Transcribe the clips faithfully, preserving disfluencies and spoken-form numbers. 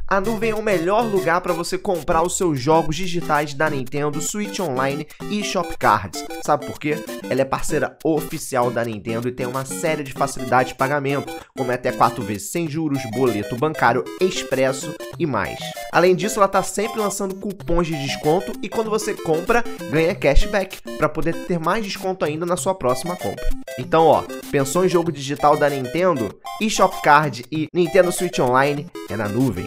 A Nuvem é o melhor lugar para você comprar os seus jogos digitais da Nintendo, Switch Online e Shop Cards. Sabe por quê? Ela é parceira oficial da Nintendo e tem uma série de facilidades de pagamento, como até quatro vezes sem juros, boleto bancário, expresso e mais. Além disso, ela está sempre lançando cupons de desconto e quando você compra, ganha cashback, para poder ter mais desconto ainda na sua próxima compra. Então, ó, pensou em jogo digital da Nintendo? eShop Card e Nintendo Switch Online é na Nuvem.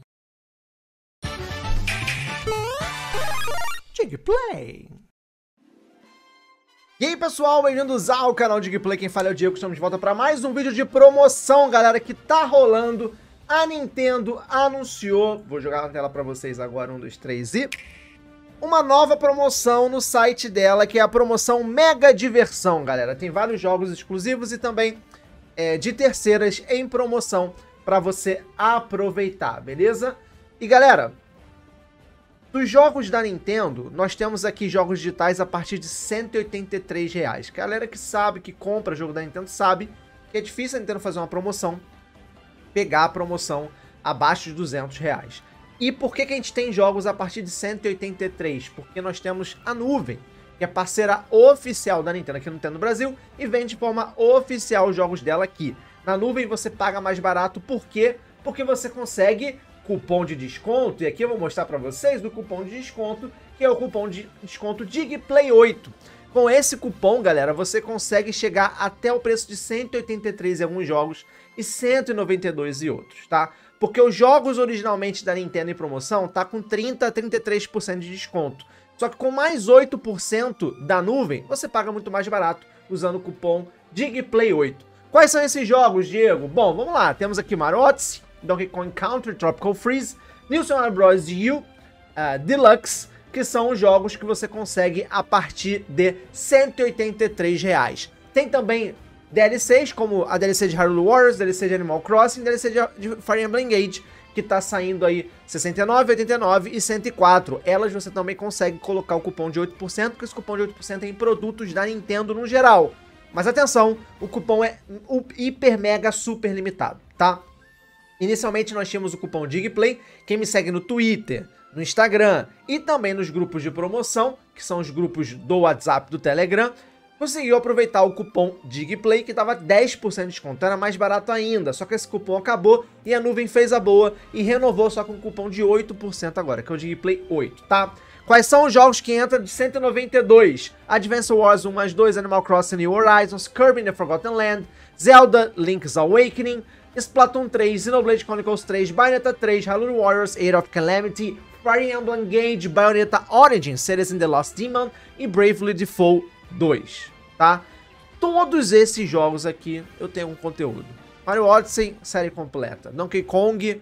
Digplay. E aí pessoal, bem-vindos ao canal Digplay, quem fala é o Diego, estamos de volta para mais um vídeo de promoção, galera, que tá rolando. A Nintendo anunciou, vou jogar na tela para vocês agora, um, dois, três e... uma nova promoção no site dela, que é a promoção Mega Diversão, galera. Tem vários jogos exclusivos e também é, de terceiras em promoção para você aproveitar, beleza? E galera, dos jogos da Nintendo, nós temos aqui jogos digitais a partir de cento e oitenta e três reais. Galera que sabe, que compra jogo da Nintendo, sabe que é difícil a Nintendo fazer uma promoção, pegar a promoção abaixo de duzentos reais. E por que que a gente tem jogos a partir de cento e oitenta e três? Porque nós temos a Nuvem, que é parceira oficial da Nintendo aqui no Nintendo Brasil e vende de forma oficial os jogos dela aqui. Na Nuvem você paga mais barato, por quê? Porque você consegue cupom de desconto, e aqui eu vou mostrar para vocês do cupom de desconto, que é o cupom de desconto Digplay oito. Com esse cupom, galera, você consegue chegar até o preço de cento e oitenta e três em alguns jogos e cento e noventa e dois em outros, tá? Porque os jogos originalmente da Nintendo em promoção tá com trinta a trinta e três por cento de desconto. Só que com mais oito por cento da Nuvem, você paga muito mais barato usando o cupom Digplay oito. Quais são esses jogos, Diego? Bom, vamos lá. Temos aqui Mario Odyssey, Donkey Kong Country, Tropical Freeze, New Super Mario Bros. U uh, Deluxe, que são os jogos que você consegue a partir de cento e oitenta e três reais. Tem também D L Cs, como a D L C de Hyrule Warriors, D L C de Animal Crossing, D L C de, de Fire Emblem Engage, que tá saindo aí sessenta e nove, oitenta e nove e cento e quatro. Elas você também consegue colocar o cupom de oito por cento, porque esse cupom de oito por cento é em produtos da Nintendo no geral. Mas atenção, o cupom é hiper mega super limitado, tá? Inicialmente nós tínhamos o cupom Digplay. Quem me segue no Twitter, no Instagram e também nos grupos de promoção, que são os grupos do WhatsApp, do Telegram, conseguiu aproveitar o cupom Digplay, que estava dez por cento de desconto, era mais barato ainda, só que esse cupom acabou e a Nuvem fez a boa e renovou só com um cupom de oito por cento agora, que é o Digplay oito, tá? Quais são os jogos que entram de cento e noventa e dois? Advance Wars um mais dois, Animal Crossing New Horizons, Kirby The Forgotten Land, Zelda Link's Awakening, Splatoon três, Xenoblade Chronicles três, Bayonetta três, Hyrule Warriors Age of Calamity, Fire Emblem Engage, Bayonetta Origins, Citizen the Lost Demon e Bravely Default dois, tá? Todos esses jogos aqui eu tenho um conteúdo. Mario Odyssey, série completa. Donkey Kong,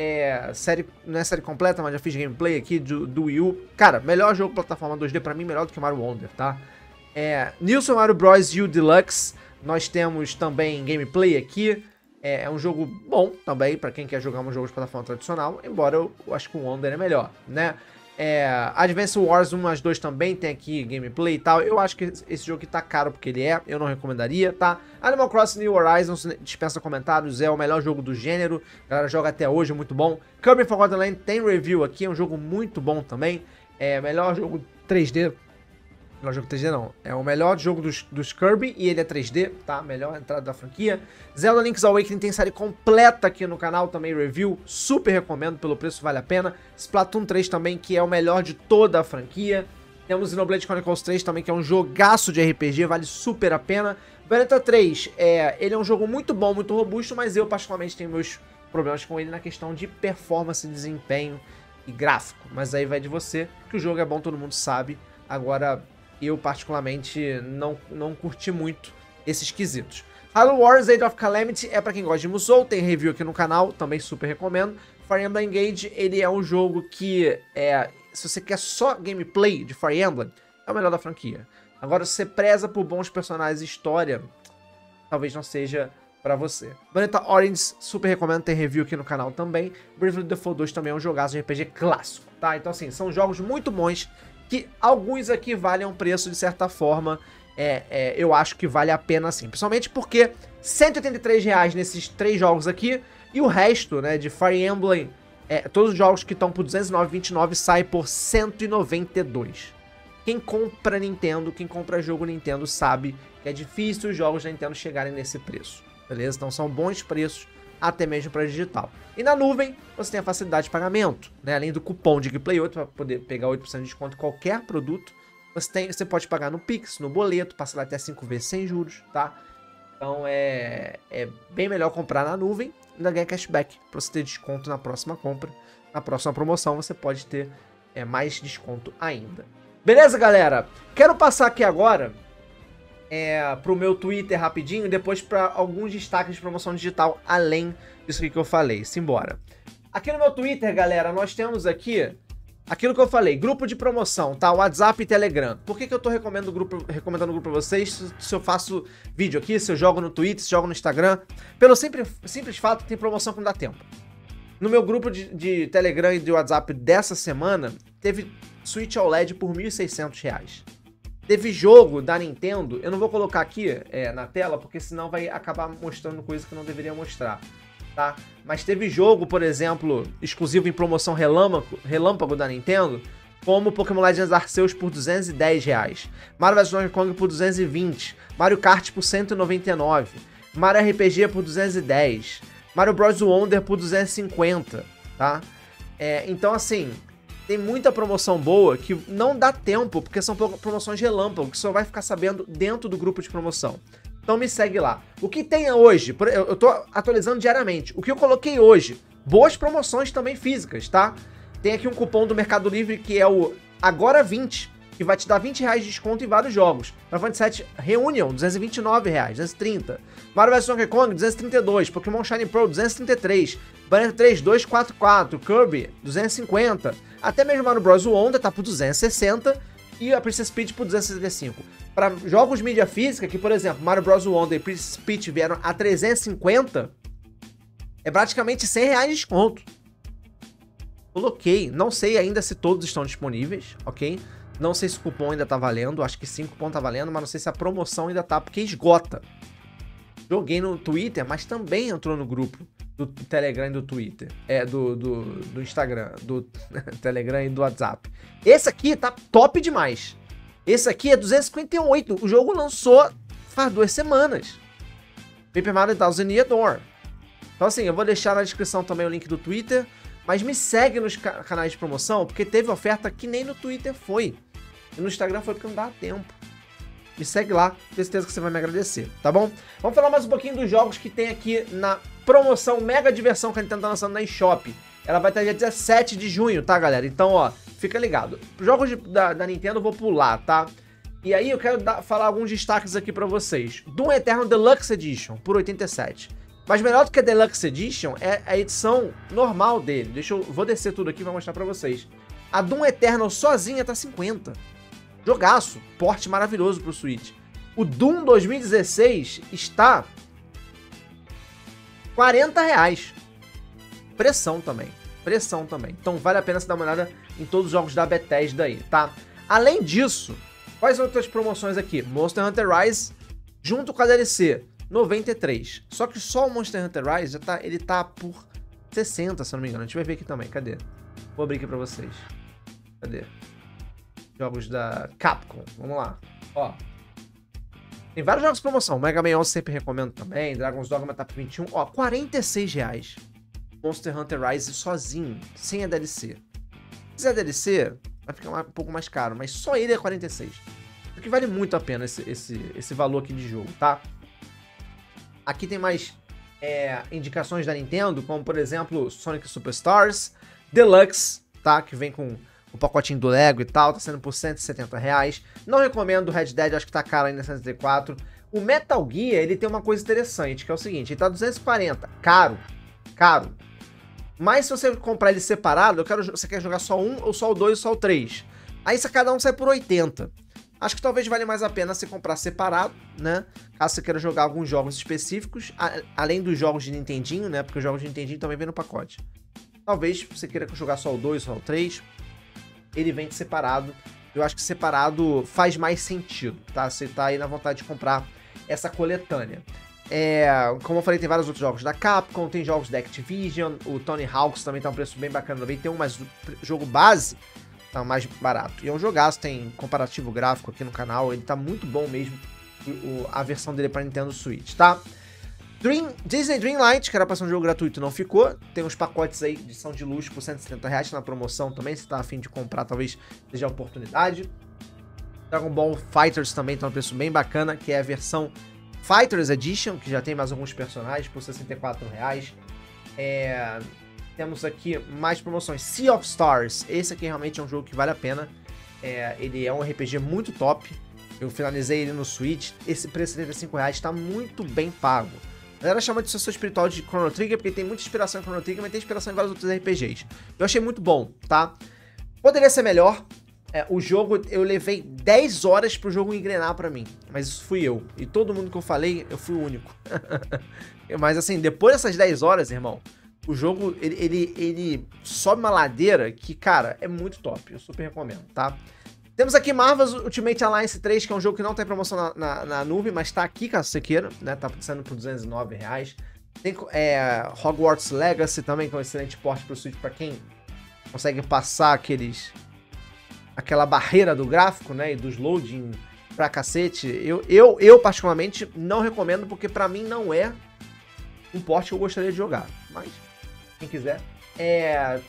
é, série, não é série completa, mas já fiz gameplay aqui do, do Wii U. Cara, melhor jogo plataforma dois D pra mim, melhor do que Mario Wonder, tá? É, New Super Mario Bros. U Deluxe, nós temos também gameplay aqui. É, é um jogo bom também pra quem quer jogar um jogo de plataforma tradicional, embora eu, eu acho que o Wonder é melhor, né? É, Advance Wars um mais dois também tem aqui gameplay e tal. Eu acho que esse jogo aqui tá caro porque ele é, eu não recomendaria, tá? Animal Crossing New Horizons, dispensa comentários, é o melhor jogo do gênero, a galera joga até hoje, muito bom. Kirby Forgotten Land tem review aqui, é um jogo muito bom também. É melhor jogo três D, melhor jogo três D não, é o melhor jogo dos, dos Kirby e ele é três D, tá? Melhor entrada da franquia. Zelda Link's Awakening tem série completa aqui no canal, também review, super recomendo, pelo preço vale a pena. Splatoon três também, que é o melhor de toda a franquia. Temos Xenoblade Chronicles três também, que é um jogaço de R P G, vale super a pena. Bayonetta três, é, ele é um jogo muito bom, muito robusto, mas eu particularmente tenho meus problemas com ele na questão de performance, desempenho e gráfico. Mas aí vai de você, que o jogo é bom, todo mundo sabe. Agora, eu particularmente não, não curti muito esses quesitos. Hyrule Warriors Age of Calamity é pra quem gosta de Musou, tem review aqui no canal, também super recomendo. Fire Emblem Engage, ele é um jogo que, é, se você quer só gameplay de Fire Emblem, é o melhor da franquia. Agora, se você preza por bons personagens e história, talvez não seja pra você. Bayonetta Origins, super recomendo, tem review aqui no canal também. Bravely Default dois também é um jogaço de R P G clássico, tá? Então assim, são jogos muito bons, que alguns aqui valem um preço de certa forma, é, é, eu acho que vale a pena sim. Principalmente porque cento e oitenta e três reais nesses três jogos aqui, e o resto, né, de Fire Emblem, é, todos os jogos que estão por duzentos e nove reais e vinte e nove centavos saem por cento e noventa e dois reais. Quem compra Nintendo, quem compra jogo Nintendo sabe que é difícil os jogos da Nintendo chegarem nesse preço, beleza? Então são bons preços até mesmo para digital. E na nuvem você tem a facilidade de pagamento, né? Além do cupom de Gameplay oito para poder pegar oito por cento de desconto em qualquer produto, você, tem, você pode pagar no Pix, no boleto, parcelar até cinco vezes sem juros, tá? Então é, é bem melhor comprar na nuvem e ainda ganhar cashback para você ter desconto na próxima compra. Na próxima promoção você pode ter é, mais desconto ainda. Beleza, galera? Quero passar aqui agora é, pro meu Twitter rapidinho e depois para alguns destaques de promoção digital além disso aqui que eu falei. Simbora. Aqui no meu Twitter, galera, nós temos aqui aquilo que eu falei, grupo de promoção, tá? WhatsApp e Telegram. Por que que eu tô recomendando o grupo, recomendando o grupo pra vocês? Se eu faço vídeo aqui, se eu jogo no Twitter, se eu jogo no Instagram. Pelo simples, simples fato que tem promoção que não dá tempo. No meu grupo de, de Telegram e de WhatsApp dessa semana, teve Switch O L E D por mil e seiscentos reais. Teve jogo da Nintendo, eu não vou colocar aqui é, na tela, porque senão vai acabar mostrando coisa que eu não deveria mostrar, tá? Mas teve jogo, por exemplo, exclusivo em promoção relâmpago, relâmpago da Nintendo, como Pokémon Legends Arceus por duzentos e dez reais, Mario versus. Donkey Kong por duzentos e vinte, Mario Kart por cento e noventa e nove, Mario R P G por duzentos e dez, Mario Bros. Wonder por duzentos e cinquenta, tá? É, então, assim, tem muita promoção boa que não dá tempo, porque são promoções relâmpago, que só vai ficar sabendo dentro do grupo de promoção. Então me segue lá. O que tem hoje, eu tô atualizando diariamente, o que eu coloquei hoje, boas promoções também físicas, tá? Tem aqui um cupom do Mercado Livre que é o Agora vinte, que vai te dar vinte reais de desconto em vários jogos. Final Fantasy sete Reunion, duzentos e vinte e nove reais, duzentos e trinta. Mario versus. Donkey Kong, duzentos e trinta e dois. Pokémon Shiny Pro, duzentos e trinta e três. Banner três, duzentos e quarenta e quatro. Kirby, duzentos e cinquenta. Até mesmo Mario Bros. Wonder tá por duzentos e sessenta. E a Princess Peach por duzentos e sessenta e cinco. Para jogos mídia física, que por exemplo, Mario Bros. Wonder e Princess Peach vieram a trezentos e cinquenta, é praticamente cem reais de desconto. Coloquei, não sei ainda se todos estão disponíveis, ok? Não sei se o cupom ainda tá valendo, acho que sim, o cupom tá valendo, mas não sei se a promoção ainda tá, porque esgota. Joguei no Twitter, mas também entrou no grupo do Telegram e do Twitter, é, do, do, do Instagram, do Telegram e do WhatsApp. Esse aqui tá top demais. Esse aqui é duzentos e cinquenta e oito, o jogo lançou faz duas semanas. Paper Mario Thousand Year Door. Então assim, eu vou deixar na descrição também o link do Twitter, mas me segue nos ca canais de promoção, porque teve oferta que nem no Twitter foi. E no Instagram foi porque não dava tempo. Me segue lá, tenho certeza que você vai me agradecer, tá bom? Vamos falar mais um pouquinho dos jogos que tem aqui na promoção Mega Diversão que a Nintendo tá lançando na eShop. Ela vai estar dia dezessete de junho, tá, galera? Então, ó, fica ligado. Jogos de, da, da Nintendo eu vou pular, tá? E aí eu quero dar, falar alguns destaques aqui pra vocês. Doom Eternal Deluxe Edition, por oitenta e sete. Mas melhor do que a Deluxe Edition é a edição normal dele. Deixa eu... Vou descer tudo aqui e vou mostrar pra vocês. A Doom Eternal sozinha tá cinquenta. Jogaço. Porte maravilhoso pro Switch. O Doom dois mil e dezesseis está... quarenta reais. Pressão também. Pressão também. Então vale a pena você dar uma olhada em todos os jogos da Bethesda aí, tá? Além disso, quais outras promoções aqui? Monster Hunter Rise junto com a D L C. noventa e três. Só que só o Monster Hunter Rise já tá, ele tá por sessenta, se eu não me engano. A gente vai ver aqui também. Cadê? Vou abrir aqui pra vocês. Cadê? Jogos da Capcom. Vamos lá. Ó. Tem vários jogos de promoção. Mega Man onze sempre recomendo também. Dragon's Dogma tá por vinte e um. Ó, quarenta e seis reais. Monster Hunter Rise sozinho, sem a D L C. Se quiser a D L C, vai ficar um pouco mais caro. Mas só ele é quarenta e seis. O que vale muito a pena esse, esse, esse valor aqui de jogo, tá? Aqui tem mais é, indicações da Nintendo, como por exemplo Sonic Superstars Deluxe, tá? Que vem com o pacotinho do Lego e tal, tá sendo por cento e setenta reais. Não recomendo o Red Dead, acho que tá caro ainda, cento e trinta e quatro. O Metal Gear, ele tem uma coisa interessante, que é o seguinte, ele tá duzentos e quarenta, caro, caro. Mas se você comprar ele separado, eu quero, você quer jogar só um, ou só o dois, ou só o três. Aí cada um sai por oitenta. Acho que talvez valha mais a pena você comprar separado, né? Caso você queira jogar alguns jogos específicos, a, além dos jogos de Nintendinho, né? Porque os jogos de Nintendinho também vem no pacote. Talvez você queira jogar só o dois, só o três. Ele vem separado. Eu acho que separado faz mais sentido, tá? Você tá aí na vontade de comprar essa coletânea. É, como eu falei, tem vários outros jogos da Capcom, tem jogos da Activision, o Tony Hawk's também tá um preço bem bacana também, tem um, mas o jogo base tá mais barato. E é um jogaço, tem comparativo gráfico aqui no canal, ele tá muito bom mesmo, o, a versão dele pra Nintendo Switch, tá? Dream, Disney Dreamlight, que era pra ser um jogo gratuito, não ficou. Tem uns pacotes aí de edição de luxo por cento e setenta reais na promoção também, se tá afim de comprar, talvez seja a oportunidade. Dragon Ball Fighters também tá um preço bem bacana, que é a versão Fighters Edition, que já tem mais alguns personagens por sessenta e quatro reais. É, temos aqui mais promoções. Sea of Stars, esse aqui realmente é um jogo que vale a pena. É, ele é um R P G muito top. Eu finalizei ele no Switch. Esse preço de setenta e cinco reais está muito bem pago. A galera chama de sucessor espiritual de Chrono Trigger, porque tem muita inspiração em Chrono Trigger, mas tem inspiração em vários outros R P Gs. Eu achei muito bom, tá? Poderia ser melhor. É, o jogo, eu levei dez horas pro jogo engrenar pra mim. Mas isso fui eu. E todo mundo que eu falei, eu fui o único. Mas assim, depois dessas dez horas, irmão, o jogo, ele, ele, ele sobe uma ladeira que, cara, é muito top. Eu super recomendo, tá? Temos aqui Marvel's Ultimate Alliance três, que é um jogo que não tem promoção na, na, na nuvem, mas tá aqui, caso você queira, né? Tá saindo por duzentos e nove reais. Tem é, Hogwarts Legacy também, que é um excelente porte pro Switch pra quem consegue passar aqueles... aquela barreira do gráfico, né? E dos loading pra cacete. Eu, eu, eu particularmente, não recomendo, porque pra mim não é um porte que eu gostaria de jogar. Mas, quem quiser. É...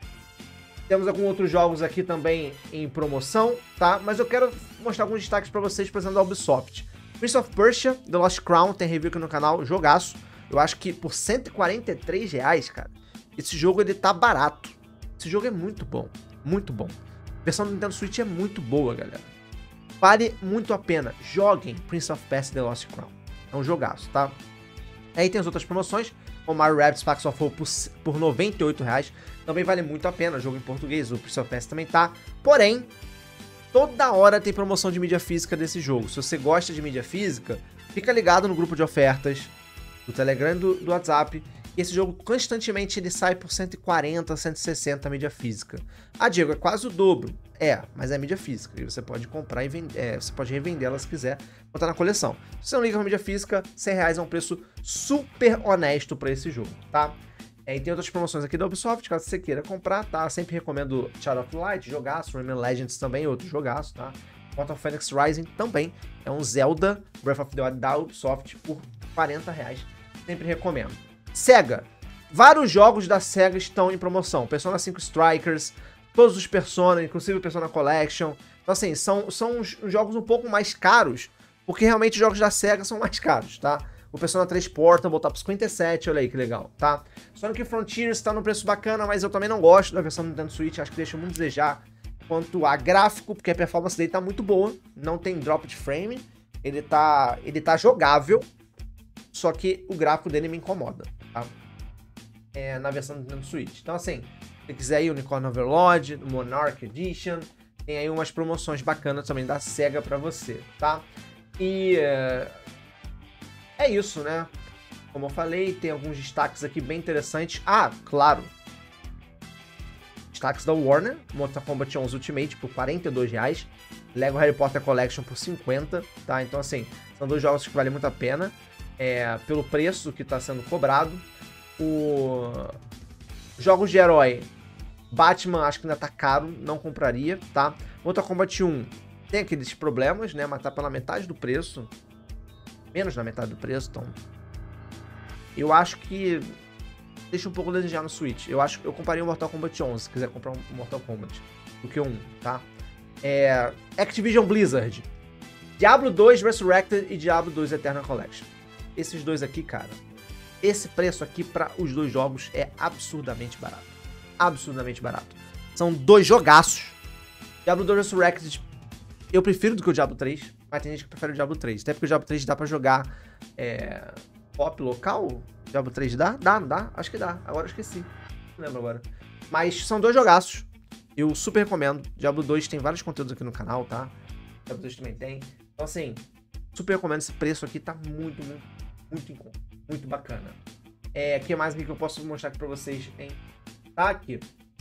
Temos alguns outros jogos aqui também em promoção, tá? Mas eu quero mostrar alguns destaques pra vocês, por exemplo, da Ubisoft. Prince of Persia, The Lost Crown, tem review aqui no canal, jogaço. Eu acho que por cento e quarenta e três reais, cara, esse jogo ele tá barato. Esse jogo é muito bom, muito bom. A versão do Nintendo Switch é muito boa, galera. Vale muito a pena. Joguem Prince of Persia The Lost Crown. É um jogaço, tá? Aí tem as outras promoções, como Mario Rabbids Sparks of Hope por, por noventa e oito reais. Também vale muito a pena. Jogo em português, o Prince of Persia também tá. Porém, toda hora tem promoção de mídia física desse jogo. Se você gosta de mídia física, fica ligado no grupo de ofertas do Telegram e do, do WhatsApp. E esse jogo, constantemente, ele sai por cento e quarenta, cento e sessenta mídia física. Ah, Diego, é quase o dobro. É, mas é mídia física. E você pode comprar e vender, é, você pode revender ela se quiser, botar na coleção. Se você não liga pra mídia física, cem reais é um preço super honesto pra esse jogo, tá? É, e tem outras promoções aqui da Ubisoft, caso você queira comprar, tá? Sempre recomendo Shadow of Light, jogaço, Rayman Legends também, outro jogaço, tá? Mortal Phoenix Rising também é um Zelda Breath of the Wild da Ubisoft por quarenta reais. Sempre recomendo. Sega. Vários jogos da Sega estão em promoção. Persona cinco Strikers, todos os Persona, inclusive o Persona Collection. Então, assim, são, são uns jogos um pouco mais caros, porque realmente os jogos da Sega são mais caros, tá? O Persona três Portable tá por cinquenta e sete, olha aí que legal, tá? Sonic Frontiers tá num preço bacana, mas eu também não gosto da versão do Nintendo Switch, acho que deixa muito a desejar quanto a gráfico, porque a performance dele tá muito boa, não tem drop de frame, ele tá, ele tá jogável, só que o gráfico dele me incomoda, tá? É, na versão do Nintendo Switch. Então, assim, se você quiser aí o Unicorn Overlord, o Monarch Edition, tem aí umas promoções bacanas também da Sega pra você, tá? E é, é isso, né? Como eu falei, tem alguns destaques aqui bem interessantes. Ah, claro! Destaques da Warner, Mortal Kombat onze Ultimate por quarenta e dois reais, Lego Harry Potter Collection por cinquenta, tá? Então, assim, são dois jogos que valem muito a pena. É, pelo preço que está sendo cobrado. O... Jogos de herói, Batman acho que ainda tá caro, não compraria, tá? Mortal Kombat um tem aqueles problemas, né? Mas tá pela metade do preço, menos da metade do preço, então eu acho que deixa um pouco a desejar no Switch. Eu acho que eu compraria o Mortal Kombat onze, se quiser comprar um Mortal Kombat, do que um, tá? É... Activision Blizzard, Diablo dois Resurrected e Diablo dois Eternal Collection. Esses dois aqui, cara, esse preço aqui para os dois jogos é absurdamente barato. Absurdamente barato. São dois jogaços. Diablo dois Resurrected eu prefiro do que o Diablo três, mas tem gente que prefere o Diablo três. Até porque o Diablo três dá pra jogar é, pop local. Diablo três dá? Dá, não dá? Acho que dá. Agora eu esqueci. Não lembro agora. Mas são dois jogaços. Eu super recomendo. Diablo dois tem vários conteúdos aqui no canal, tá? Diablo dois também tem. Então, assim, super recomendo. Esse preço aqui tá muito, muito, muito em conta. Muito bacana. É, o que mais aqui que eu posso mostrar aqui pra vocês, hein? Tá aqui.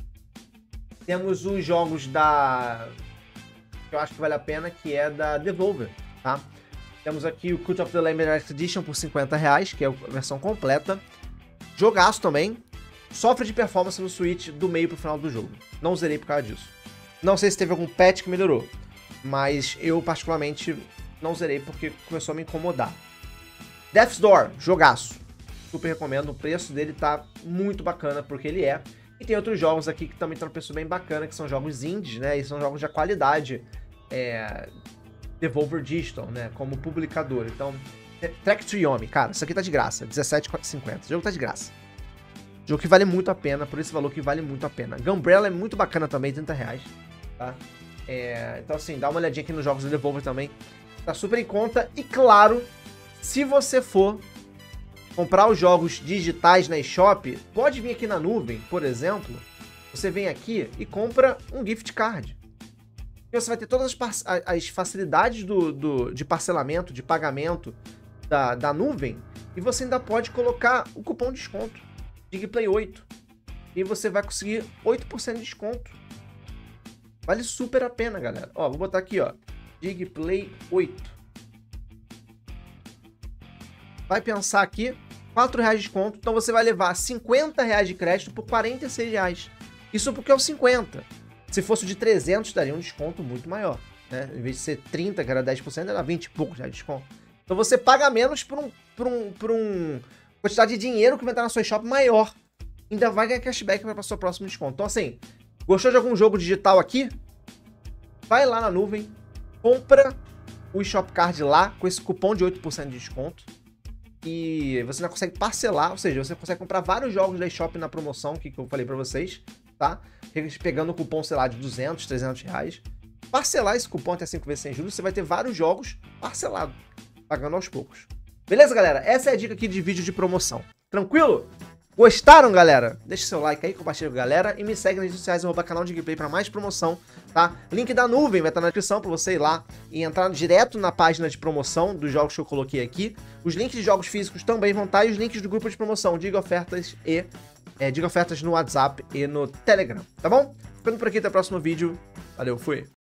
Temos os jogos da... que eu acho que vale a pena, que é da Devolver, tá? Temos aqui o Cult of the Lamb Edition por cinquenta reais, que é a versão completa. Jogaço também. Sofre de performance no Switch do meio pro final do jogo. Não zerei por causa disso. Não sei se teve algum patch que melhorou, mas eu particularmente não zerei porque começou a me incomodar. Death's Door, jogaço. Super recomendo, o preço dele tá muito bacana porque ele é. E tem outros jogos aqui que também estão no preço bem bacana, que são jogos indies, né? E são jogos de qualidade. É... Devolver Digital, né? Como publicador. Então, Trek to Yomi, cara, isso aqui tá de graça. dezessete reais e cinquenta centavos. O jogo tá de graça. Jogo que vale muito a pena, por esse valor que vale muito a pena. Gunbrella é muito bacana também, trinta reais. Tá? É... Então, assim, dá uma olhadinha aqui nos jogos do Devolver também. Tá super em conta. E, claro, se você for comprar os jogos digitais na eShop, pode vir aqui na nuvem, por exemplo, você vem aqui e compra um gift card. E você vai ter todas as, as facilidades do, do, de parcelamento, de pagamento da, da nuvem, e você ainda pode colocar o cupom de desconto, DIGPLAY oito, e você vai conseguir oito por cento de desconto. Vale super a pena, galera. Ó, vou botar aqui, ó, DIGPLAY oito. Vai pensar aqui, quatro reais de desconto, então você vai levar cinquenta reais de crédito por quarenta e seis reais. Isso porque é o cinquenta. Se fosse de trezentos, daria um desconto muito maior, né? Em vez de ser trinta, que era dez por cento, era vinte e poucos reais de desconto. Então você paga menos por um, por um, por um quantidade de dinheiro que vai estar na sua shop maior. Ainda vai ganhar cashback para o seu próximo desconto. Então assim, gostou de algum jogo digital aqui? Vai lá na nuvem, compra o eShop Card lá com esse cupom de oito por cento de desconto. E você ainda consegue parcelar, ou seja, você consegue comprar vários jogos da eShop na promoção, que eu falei pra vocês, tá? Pegando o cupom, sei lá, de duzentos, trezentos reais. Parcelar esse cupom até cinco vezes sem juros, você vai ter vários jogos parcelados, pagando aos poucos. Beleza, galera? Essa é a dica aqui de vídeo de promoção. Tranquilo? Gostaram, galera? Deixa seu like aí, compartilha com a galera e me segue nas redes sociais, arroba canal DIGPLAY para mais promoção, tá? Link da nuvem vai estar na descrição para você ir lá e entrar direto na página de promoção dos jogos que eu coloquei aqui. Os links de jogos físicos também vão estar e os links do grupo de promoção, Diga Ofertas e é, Diga Ofertas no WhatsApp e no Telegram, tá bom? Ficando por aqui, até o próximo vídeo. Valeu, fui!